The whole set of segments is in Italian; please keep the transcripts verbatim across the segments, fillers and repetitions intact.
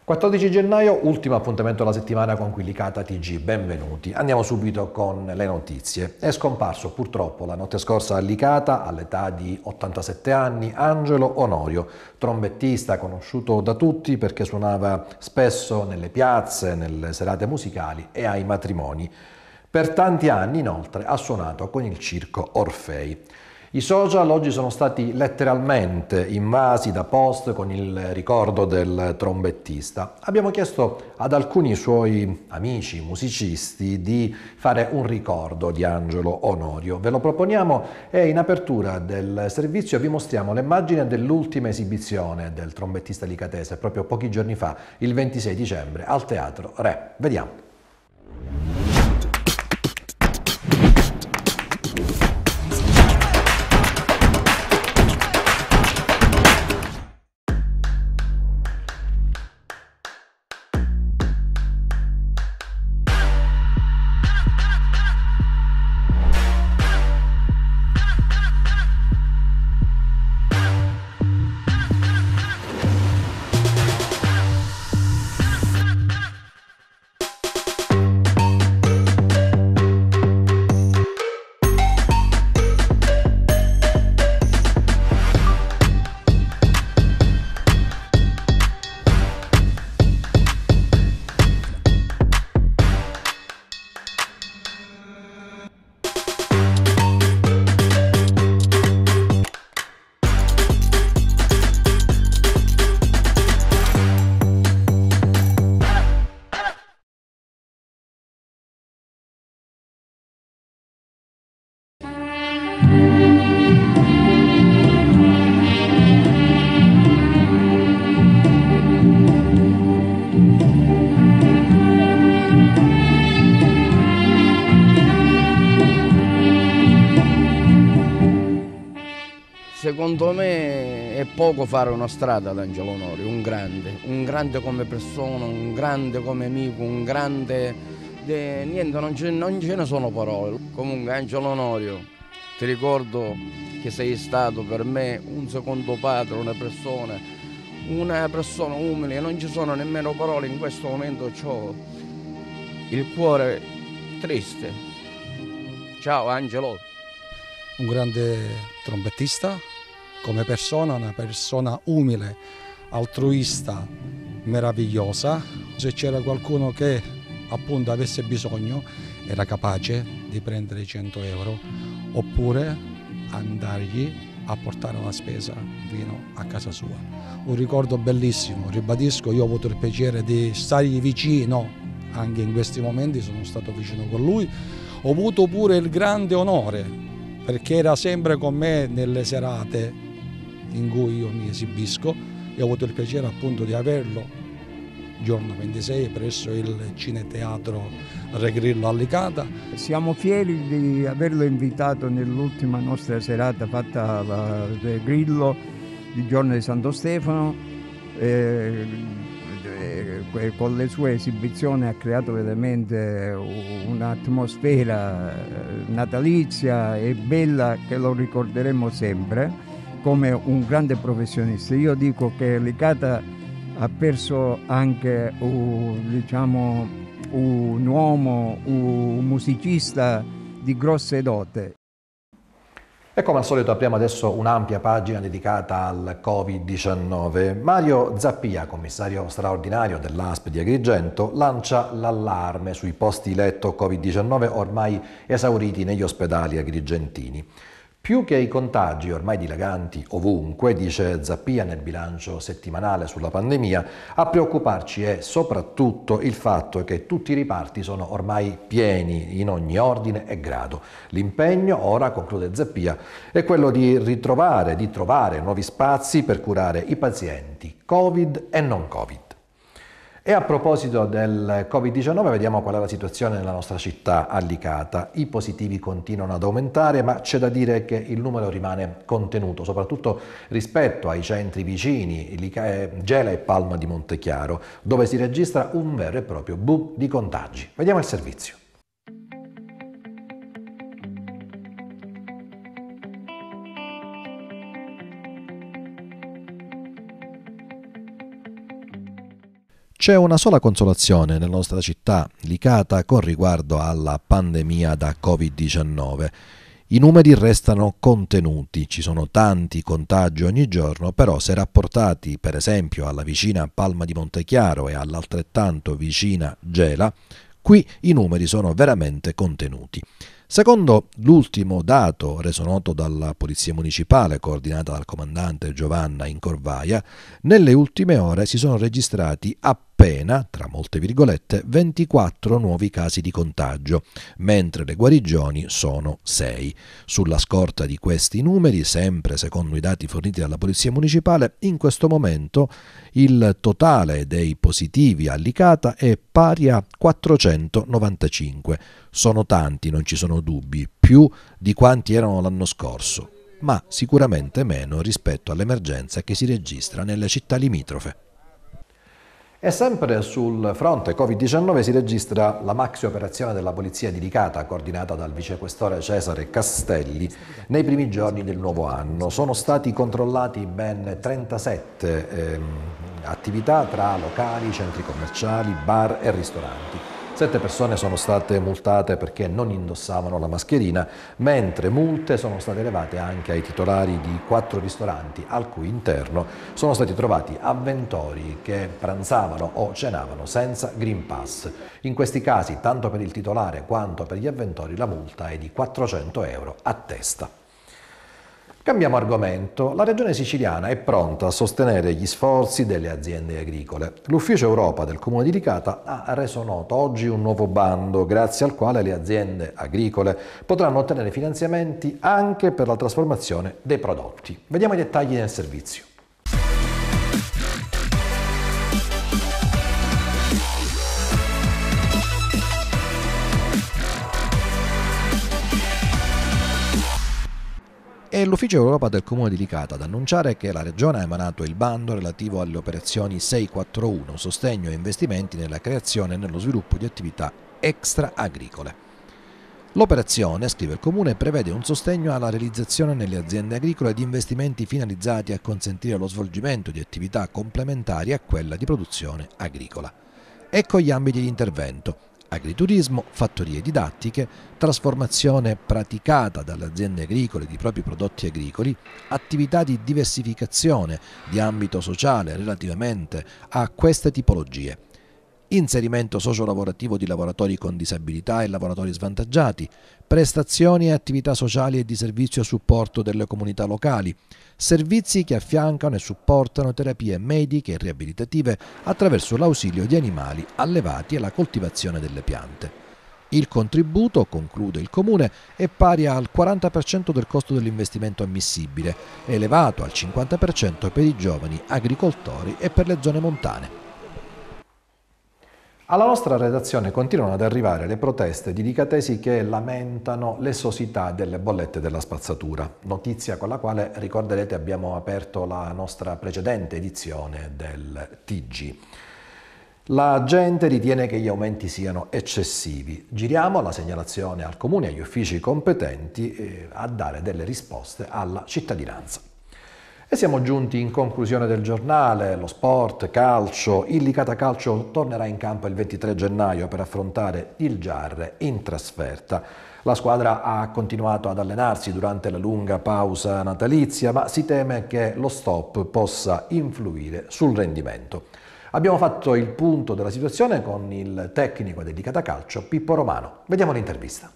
quattordici gennaio, ultimo appuntamento della settimana con qui Licata T G, benvenuti. Andiamo subito con le notizie. È scomparso purtroppo la notte scorsa a Licata, all'età di ottantasette anni, Angelo Onorio, trombettista conosciuto da tutti perché suonava spesso nelle piazze, nelle serate musicali e ai matrimoni. Per tanti anni, inoltre, ha suonato con il circo Orfei. I social oggi sono stati letteralmente invasi da post con il ricordo del trombettista. Abbiamo chiesto ad alcuni suoi amici musicisti di fare un ricordo di Angelo Onorio. Ve lo proponiamo e in apertura del servizio vi mostriamo l'immagine dell'ultima esibizione del trombettista licatese proprio pochi giorni fa, il ventisei dicembre, al Teatro Re. Vediamo. Secondo me è poco fare una strada ad Angelo Onorio, un grande, un grande come persona, un grande come amico, un grande... De... niente, non ce, non ce ne sono parole. Comunque Angelo Onorio, ti ricordo che sei stato per me un secondo padre, una persona, una persona umile, non ci sono nemmeno parole, in questo momento ho il cuore triste. Ciao Angelo. Un grande trombettista, come persona, una persona umile, altruista, meravigliosa. Se c'era qualcuno che appunto avesse bisogno, era capace di prendere i cento euro oppure andargli a portare una spesa fino a casa sua. Un ricordo bellissimo, ribadisco, io ho avuto il piacere di stargli vicino, anche in questi momenti sono stato vicino con lui. Ho avuto pure il grande onore, perché era sempre con me nelle serate in cui io mi esibisco e ho avuto il piacere appunto di averlo giorno ventisei presso il Cineteatro Re Grillo a Licata. Siamo fieri di averlo invitato nell'ultima nostra serata fatta a Re Grillo il giorno di Santo Stefano. Eh, con le sue esibizioni ha creato veramente un'atmosfera natalizia e bella che lo ricorderemo sempre come un grande professionista. Io dico che Licata ha perso anche un, diciamo, un uomo, un musicista di grosse dote. E come al solito apriamo adesso un'ampia pagina dedicata al Covid diciannove. Mario Zappia, commissario straordinario dell'A S P di Agrigento, lancia l'allarme sui posti letto Covid diciannove ormai esauriti negli ospedali agrigentini. Più che i contagi ormai dilaganti ovunque, dice Zappia nel bilancio settimanale sulla pandemia, a preoccuparci è soprattutto il fatto che tutti i riparti sono ormai pieni in ogni ordine e grado. L'impegno ora, conclude Zappia, è quello di ritrovare, di trovare nuovi spazi per curare i pazienti Covid e non Covid. E a proposito del Covid diciannove vediamo qual è la situazione nella nostra città a Licata. I positivi continuano ad aumentare, ma c'è da dire che il numero rimane contenuto, soprattutto rispetto ai centri vicini, Gela e Palma di Montechiaro, dove si registra un vero e proprio boom di contagi. Vediamo il servizio. C'è una sola consolazione nella nostra città, Licata, con riguardo alla pandemia da Covid diciannove. I numeri restano contenuti, ci sono tanti contagi ogni giorno, però se rapportati per esempio alla vicina Palma di Montechiaro e all'altrettanto vicina Gela, qui i numeri sono veramente contenuti. Secondo l'ultimo dato reso noto dalla Polizia Municipale, coordinata dal comandante Giovanna Incorvaia, nelle ultime ore si sono registrati appena, tra molte virgolette, ventiquattro nuovi casi di contagio, mentre le guarigioni sono sei. Sulla scorta di questi numeri, sempre secondo i dati forniti dalla Polizia Municipale, in questo momento il totale dei positivi a Licata è pari a quattrocentonovantacinque. Sono tanti, non ci sono dubbi, più di quanti erano l'anno scorso, ma sicuramente meno rispetto all'emergenza che si registra nelle città limitrofe. E sempre sul fronte Covid diciannove si registra la maxi operazione della Polizia di Licata, coordinata dal vicequestore Cesare Castelli, nei primi giorni del nuovo anno. Sono stati controllati ben trentasette ehm, attività tra locali, centri commerciali, bar e ristoranti. Sette persone sono state multate perché non indossavano la mascherina, mentre multe sono state elevate anche ai titolari di quattro ristoranti, al cui interno sono stati trovati avventori che pranzavano o cenavano senza Green Pass. In questi casi, tanto per il titolare quanto per gli avventori, la multa è di quattrocento euro a testa. Cambiamo argomento. La Regione siciliana è pronta a sostenere gli sforzi delle aziende agricole. L'Ufficio Europa del Comune di Licata ha reso noto oggi un nuovo bando, grazie al quale le aziende agricole potranno ottenere finanziamenti anche per la trasformazione dei prodotti. Vediamo i dettagli nel servizio. È l'Ufficio Europa del Comune di Licata ad annunciare che la Regione ha emanato il bando relativo alle operazioni sei quattro uno, sostegno e investimenti nella creazione e nello sviluppo di attività extra-agricole. L'operazione, scrive il Comune, prevede un sostegno alla realizzazione nelle aziende agricole di investimenti finalizzati a consentire lo svolgimento di attività complementari a quella di produzione agricola. Ecco gli ambiti di intervento: agriturismo, fattorie didattiche, trasformazione praticata dalle aziende agricole di propri prodotti agricoli, attività di diversificazione di ambito sociale relativamente a queste tipologie, inserimento sociolavorativo di lavoratori con disabilità e lavoratori svantaggiati, prestazioni e attività sociali e di servizio a supporto delle comunità locali, servizi che affiancano e supportano terapie mediche e riabilitative attraverso l'ausilio di animali allevati e la coltivazione delle piante. Il contributo, conclude il Comune, è pari al quaranta per cento del costo dell'investimento ammissibile, elevato al cinquanta per cento per i giovani agricoltori e per le zone montane. Alla nostra redazione continuano ad arrivare le proteste di licatesi che lamentano l'esosità delle bollette della spazzatura, notizia con la quale, ricorderete, abbiamo aperto la nostra precedente edizione del T G. La gente ritiene che gli aumenti siano eccessivi. Giriamo la segnalazione al Comune e agli uffici competenti eh, a dare delle risposte alla cittadinanza. E siamo giunti in conclusione del giornale. Lo sport, calcio. Il Licata Calcio tornerà in campo il ventitré gennaio per affrontare il Giarre in trasferta. La squadra ha continuato ad allenarsi durante la lunga pausa natalizia, ma si teme che lo stop possa influire sul rendimento. Abbiamo fatto il punto della situazione con il tecnico del Licata Calcio, Pippo Romano. Vediamo l'intervista.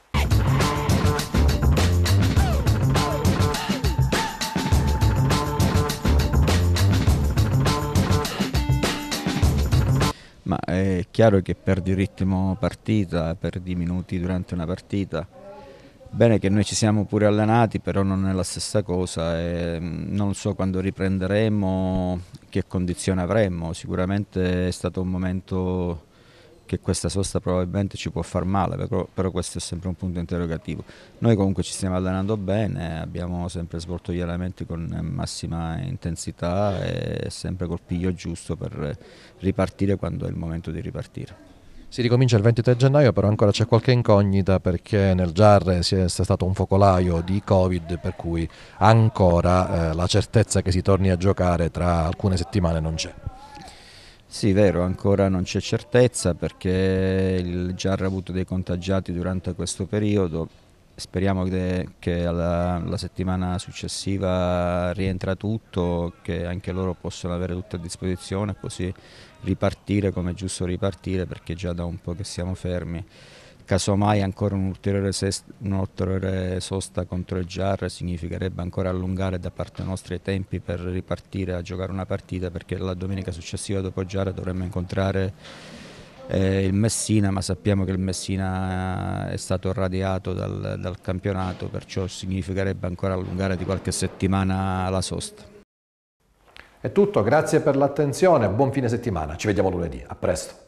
Ma è chiaro che perdi il ritmo partita, perdi i minuti durante una partita. Bene che noi ci siamo pure allenati, però non è la stessa cosa e non so quando riprenderemo, che condizione avremo. Sicuramente è stato un momento che questa sosta probabilmente ci può far male, però, però questo è sempre un punto interrogativo. Noi comunque ci stiamo allenando bene, abbiamo sempre svolto gli allenamenti con massima intensità e sempre col piglio giusto per ripartire quando è il momento di ripartire. Si ricomincia il ventitré gennaio, però ancora c'è qualche incognita perché nel Giarre si è stato un focolaio di Covid, per cui ancora eh, la certezza che si torni a giocare tra alcune settimane non c'è. Sì, vero, ancora non c'è certezza perché il Giarra ha avuto dei contagiati durante questo periodo. Speriamo che, che alla, la settimana successiva rientra tutto, che anche loro possano avere tutto a disposizione, così ripartire come è giusto ripartire, perché già da un po' che siamo fermi. Casomai ancora un'ulteriore un'ulteriore sosta contro il Giarra significherebbe ancora allungare da parte nostra i tempi per ripartire a giocare una partita, perché la domenica successiva dopo il Giarra dovremmo incontrare eh, il Messina, ma sappiamo che il Messina è stato radiato dal, dal campionato, perciò significherebbe ancora allungare di qualche settimana la sosta. È tutto, grazie per l'attenzione, buon fine settimana, ci vediamo lunedì, a presto.